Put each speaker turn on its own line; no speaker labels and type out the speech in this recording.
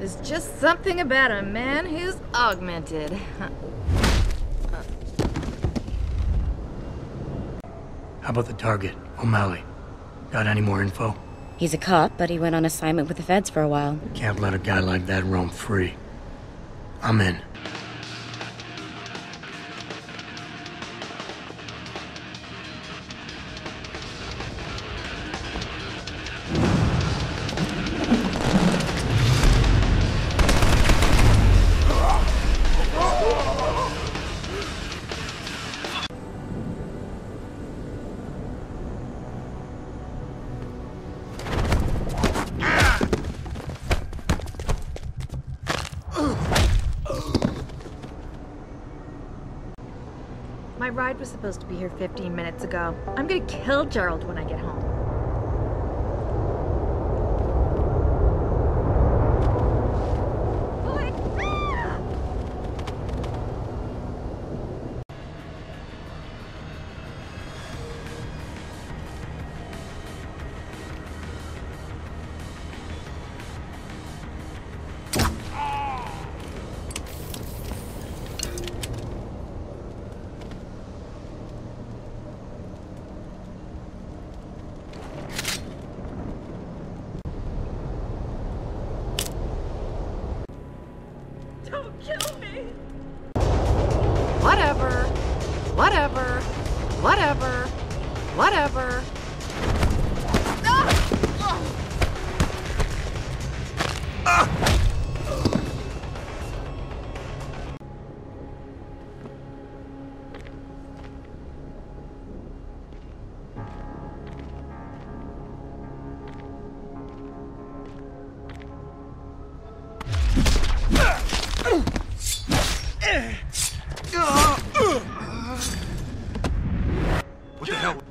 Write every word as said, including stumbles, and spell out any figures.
There's just something about a man who's augmented.
How about the target, O'Malley? Got any more info?
He's a cop, but he went on assignment with the feds for a while.
Can't let a guy like that roam free. I'm in.
My ride was supposed to be here fifteen minutes ago. I'm gonna kill Gerald when I get home. Don't kill me! Whatever. Whatever. Whatever. Whatever. Ah! Ah! What the hell?